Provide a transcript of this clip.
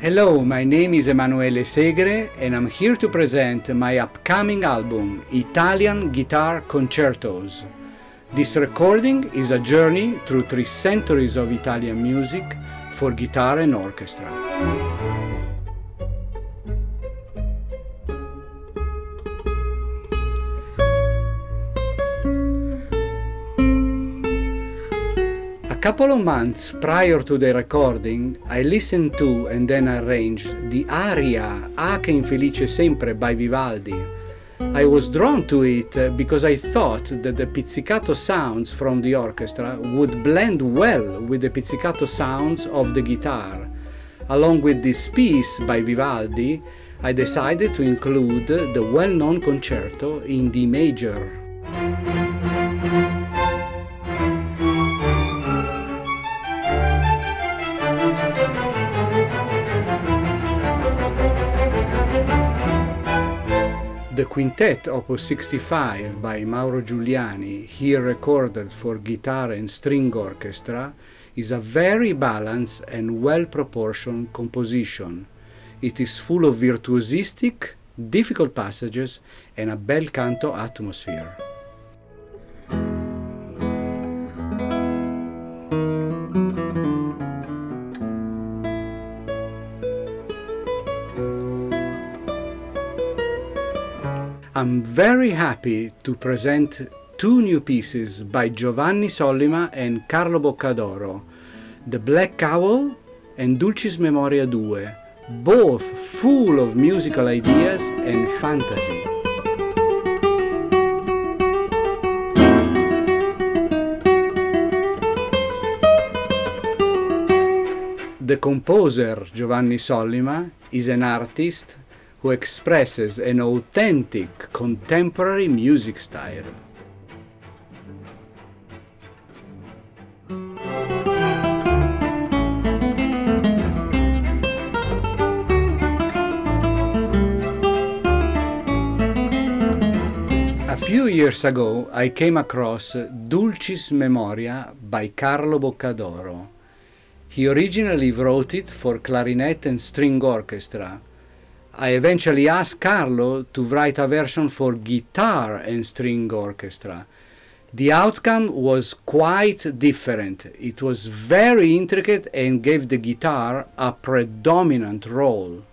Hello, my name is Emanuele Segre and I'm here to present my upcoming album, Italian Guitar Concertos. This recording is a journey through 3 centuries of Italian music for guitar and orchestra. A couple of months prior to the recording, I listened to and then arranged the aria A che infelice sempre by Vivaldi. I was drawn to it because I thought that the pizzicato sounds from the orchestra would blend well with the pizzicato sounds of the guitar. Along with this piece by Vivaldi, I decided to include the well-known concerto in D major. The Quintet Opus 65 by Mauro Giuliani, here recorded for guitar and string orchestra, is a very balanced and well-proportioned composition. It is full of virtuosistic, difficult passages and a bel canto atmosphere. I'm very happy to present 2 new pieces by Giovanni Sollima and Carlo Boccadoro, The Black Owl and Dulcis Memoria 2, both full of musical ideas and fantasy. The composer, Giovanni Sollima, is an artist who expresses an authentic contemporary music style. A few years ago, I came across Dulcis Memoria by Carlo Boccadoro. He originally wrote it for clarinet and string orchestra. I eventually asked Carlo to write a version for guitar and string orchestra. The outcome was quite different. It was very intricate and gave the guitar a predominant role.